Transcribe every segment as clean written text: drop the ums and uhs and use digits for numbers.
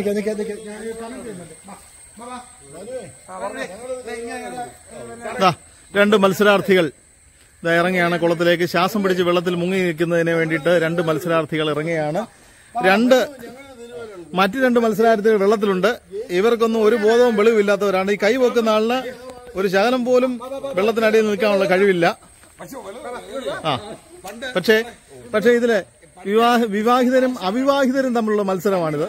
രണ്ട് മത്സരാർത്ഥികൾ ഇറങ്ങിയാണ് കുളത്തിലേക്ക്. ശ്വാസം പിടിച്ച് വെള്ളത്തിൽ മുങ്ങി നിൽക്കുന്നതിന് വേണ്ടിയിട്ട് രണ്ട് മത്സരാർത്ഥികൾ ഇറങ്ങിയാണ്. മറ്റു രണ്ട് മത്സരാർത്ഥികൾ വെള്ളത്തിലുണ്ട്. ഇവർക്കൊന്നും ഒരു ബോധവും വെളിവില്ലാത്തവരാണ്. ഈ കൈ വെക്കുന്ന ആളിന് ഒരു ശകലം പോലും വെള്ളത്തിനടിയിൽ നിൽക്കാനുള്ള കഴിവില്ല. പക്ഷേ ഇതില് വിവാഹിതരും അവിവാഹിതരും തമ്മിലുള്ള മത്സരമാണിത്.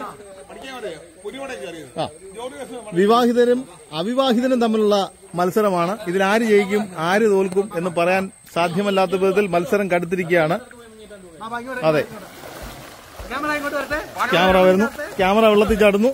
വിവാഹിതരും അവിവാഹിതരും തമ്മിലുള്ള മത്സരമാണ്. ഇതിലാര് ജയിക്കും ആര് തോൽക്കും എന്ന് പറയാൻ സാധ്യമല്ലാത്ത വിധത്തിൽ മത്സരം കടുത്തിരിക്കുകയാണ്. അതെ, ക്യാമറ വരുന്നു, ക്യാമറ വെള്ളത്തിൽ ചാടുന്നു.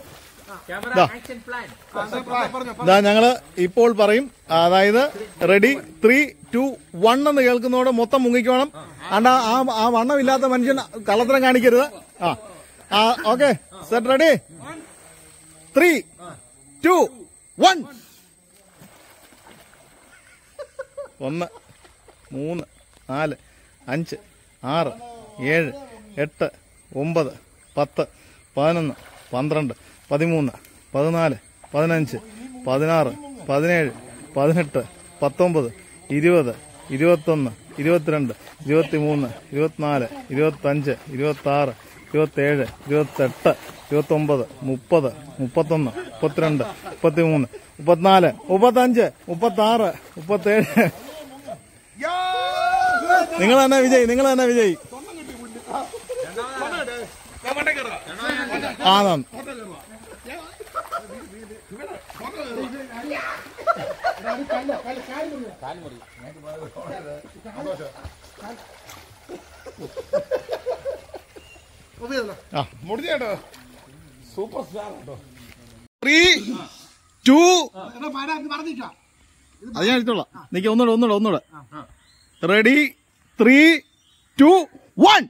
ഞങ്ങള് ഇപ്പോൾ പറയും. അതായത് റെഡി 3, 2, 1 എന്ന് കേൾക്കുന്നതോടെ മൊത്തം മുങ്ങിക്കോണം. ആ വണ്ണമില്ലാത്ത മനുഷ്യൻ കള്ളത്തരം കാണിക്കരുത്. Okay, set, ready 3, 2, 1. 1, 3, 4, 5, 6, 7, 8, 9, 10, 11, 12, 13, 14, 15, 16, 17, 18, 19, 20, 21, 22, 23, 24, 25, 26, 27, 28, 29, 30, 31, 32, 33, 34, 35, 36, 37. നിങ്ങൾ തന്നെ വിജയ്. ആണാണ്. Super star 3, 2. അത് ഞാൻ എടുത്തോളാം. നിക്ക്, ഒന്നുകൂടെ. റെഡി 3, 2, 1.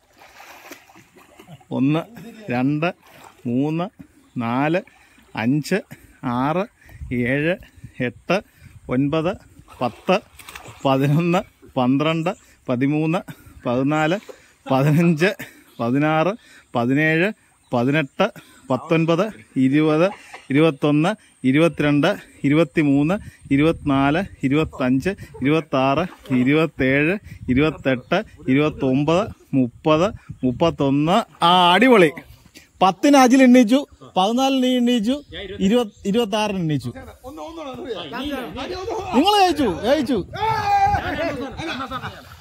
1, 2, 3, 4, 5, 6, 7, 8, 9, 10, 11, 12, 13, 14, 15, 16, 17, 18, 19, 20, 21, 22, 23, 24, 25, 26, 27, 28, 29, 30, 31. അടിപൊളി. 10 അജിൽ എണ്ണീച്ചു, 14 നീ എണ്ണീച്ചു, 26 എണ്ണീച്ചു. നിങ്ങൾ ജയിച്ചു.